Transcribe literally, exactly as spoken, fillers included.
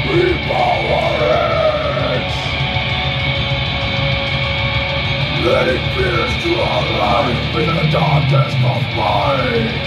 Devour it! Let it pierce to our life in the darkest of mind!